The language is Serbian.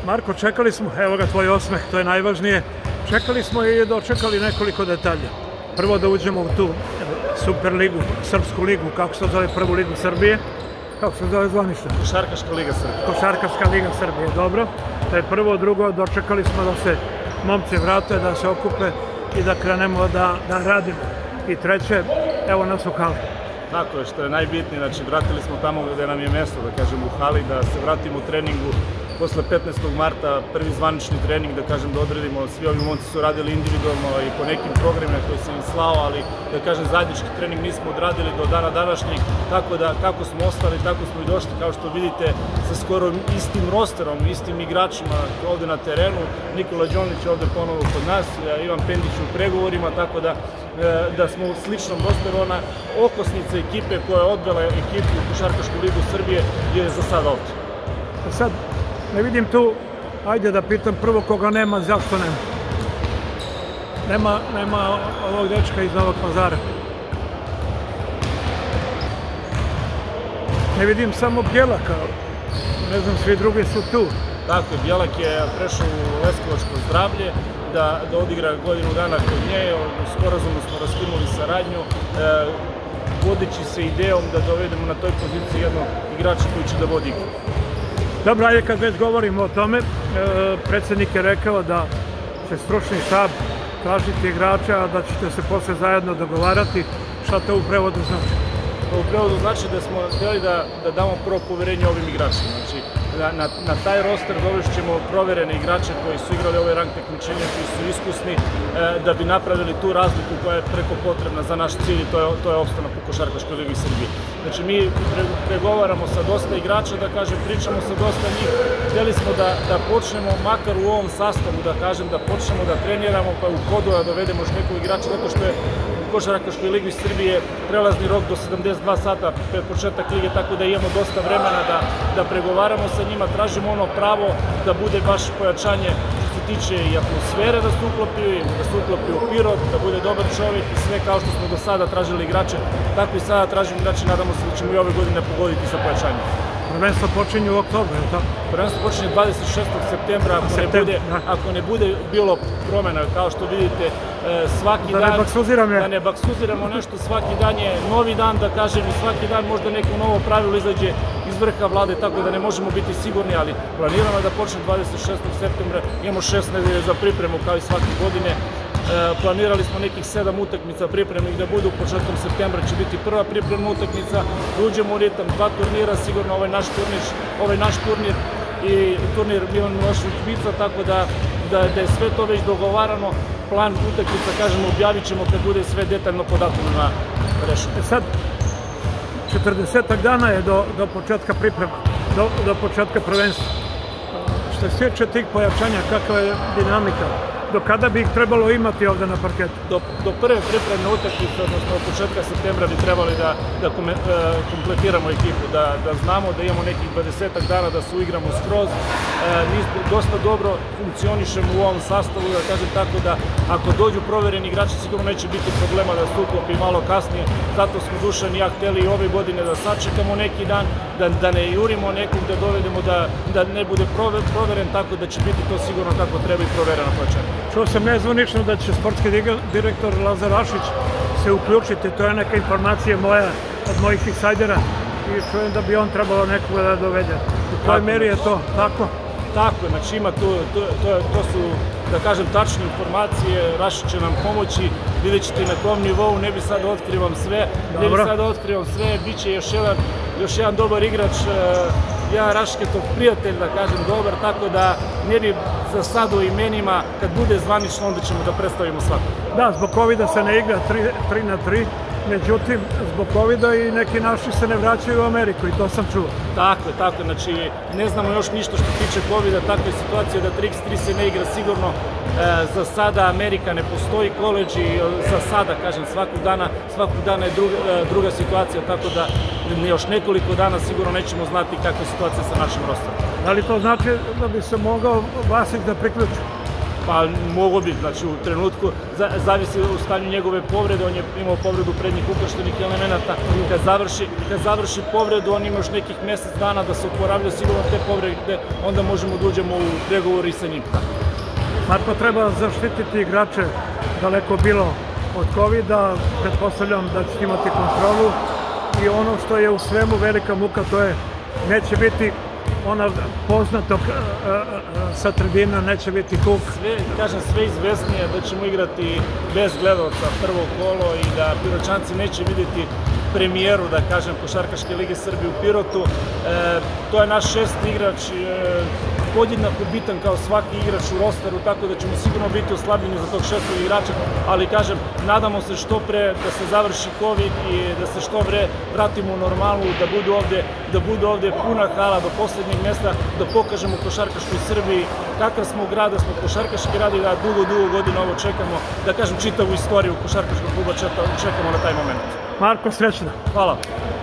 Marko, čekali smo, evo ga tvoj osmeh, to je najvažnije. Čekali smo i dočekali nekoliko detalja. Prvo da uđemo u tu Super ligu, Srpsku ligu, kako se zove, prvu ligu Srbije. Kako se zove zvanično? Košarkaška liga Srbije. Košarkaška liga Srbije, dobro. To je prvo, drugo, dočekali smo da se momci vrate, da se okupe i da krenemo da radimo. I treće, evo nas u hali. Tako je, što je najbitnije, znači vratili smo tamo gde nam je mesto, da kažem, u hali, da se vratimo u treningu. Posle 15. marta prvi zvanični trening, da kažem, da odredimo, svi ovi momci su radili individualno i po nekim programima koji sam im slao, ali da kažem, zajednički trening nismo odradili do dana današnjeg, tako da kako smo ostali, tako smo i došli, kao što vidite, sa skoro istim rosterom, istim igračima ovde na terenu. Nikola Đonić je ovde ponovo kod nas, Ivan Pendić u pregovorima, tako da smo u sličnom rosteru. Ona okosnica ekipe koja je odvela ekipu u Košarkašku ligu Srbije je za sada ovde. Sad, ne vidim tu, ajde da pitam prvo koga nema, zašto nema? Nema ovog dečka iz Novog Pazara. Ne vidim samo Bjelaka, ne znam, svi drugi su tu. Tako je, Bjelak je prešao u Leskovačko zdravlje, da odigra godinu dana kod nje. U sporazumu smo raskinuli saradnju, vodeći se idejom da dovedemo na toj poziciji jednog igrača koji će da vodi igru. Dobro, ajde kad već govorimo o tome, predsjednik je rekao da će stručni štab tražiti igrača, a da ćete se posle zajedno dogovarati. Šta to u prevodu znači? U prevodu znači da smo htjeli da damo prvo poverenje ovim igračima. Znači, na taj roster dovešćemo proverene igrače koji su igrali ovaj rang takmičenja, koji su iskusni, da bi napravili tu razliku koja je preko potrebna za naš cilj, i to je opstanak u Košarkaškoj ligi Srbije. Znači, mi pregovaramo sa dosta igrača, da kažem, pričamo sa dosta njih. Htjeli smo da počnemo, makar u ovom sastavu, da kažem, da počnemo da treniramo, pa u hodu da dovedemo još nekog igrača, zato što je u Košarkaškoj ligi Srbije prelazni rok do 72 sata pred početak lige, tako da imamo dosta vremena da pregovaramo sa njima, tražimo ono pravo da bude baš pojačanje što se tiče i atmosfere, da se uklopi u Pirot, da bude dobar čovjek i sve kao što smo do sada tražili igrače, tako i sada tražimo igrače, nadamo se da ćemo i ove godine pogoditi sa pojačanjem. Prvenstvo počinje u oktobru, je li tako? Prvenstvo počinje 26. septembra, ako ne bude bilo promjena, kao što vidite, svaki dan... Da ne baksuziramo nešto, svaki dan je novi dan, da kažem, i svaki dan možda neko novo pravilo izađe iz vrha vlade, tako da ne možemo biti sigurni, ali planiramo da počne 26. septembra, imamo 6 nedelja za pripremu, kao i svake godine. Planirali smo nekih 7 utakmica pripremnih da budu, početkom septembra će biti prva pripremna utakmica, da uđemo u ritam, 2 turnira, sigurno ovaj naš turnir i turnir Milan Milošević-Vica, tako da je sve to već dogovarano. Plan utakmica, kažemo, objavit ćemo kad bude sve detaljno podatovno rešeno. Sad, 40 dana je do početka priprema, do početka prvenstva. Što se tiče tih pojačanja, kakva je dinamika? Do kada bi ih trebalo imati ovde na parketu? Do prve pripremne utakmice, odnosno od početka septembra bi trebali da kompletiramo ekipu, da znamo da imamo nekih 20 dana da se uigramo skroz. Dosta dobro funkcionišemo u ovom sastavu, da kažem tako, da ako dođu provereni igrači sigurno neće biti problema da se uklopi malo kasnije. Zato smo Dušan i ja hteli i ove godine da sačekamo neki dan, da ne jurimo nekog, da dovedemo da ne bude proveren, tako da će biti to sigurno kako treba i provereno pojačanje. Čuo sam nezvanično da će sportski direktor Lazar Rašić se uključiti, to je neka informacija moja od mojih insajdera i čujem da bi on trebalo nekoga da dovede. U kojoj meri je to tako? Tako, znači ima to su, da kažem, tačne informacije, Rašić će nam pomoći, vidjet ćete na kom nivou, ne bi sad da otkrivam sve, bit će još jedan dobar igrač, jedan Rašketov prijatelj, da kažem, dobar, tako da ne bi za sad o imenima, kad bude zvanično, onda ćemo da predstavimo svako. Da, zbog COVID-a se ne igra 3-3, međutim, zbog COVID-a i neki naši se ne vraćaju u Ameriku i to sam čuo. Tako, znači ne znamo još ništa što tiče COVID-a, takva je situacija da 3x3 se ne igra sigurno. Za sada Amerika ne postoji koleđ i za sada, kažem, svakog dana je druga situacija, tako da još nekoliko dana sigurno nećemo znati kakva je situacija sa našim rosterom. Da li to znači da bi se mogao Vasić da priključi? Pa mogo bi, znači u trenutku, zavisi u stanju njegove povrede, on je imao povredu prednjih ukrštenih elemenata, kad završi povredu, on ima još nekih mjesec dana da se oporavlja sigurno te povrede, onda možemo da uđemo u pregovor i sa njim. Marko, treba zaštititi igrače, daleko bilo od COVID-a, pretpostavljam da ćete imati kontrolu i ono što je u svemu velika muka, to je, neće biti ona poznatog sa tribina, neće biti kuk. Sve izvesnije da ćemo igrati bez gledalca prvo kolo i da Piroćanci neće vidjeti premijeru, da kažem, Košarkaške lige Srbije u Pirotu. To je naš 6. igrač, podjednako bitan kao svaki igrač u rosteru, tako da ćemo sigurno biti oslabljeni za tog 6. igrača, ali kažem, nadamo se što pre da se završi COVID i da se što pre vratimo u normalu, da budu ovde puna hala do poslednjeg mjesta, da pokažemo Košarkaškoj Srbiji kakav smo grad, da smo košarkaški grad i da dugo godina ovo čekamo, da kažem, čitavu istoriju Košarkaškog kluba čekamo na taj moment. Marko, srećno. Hvala.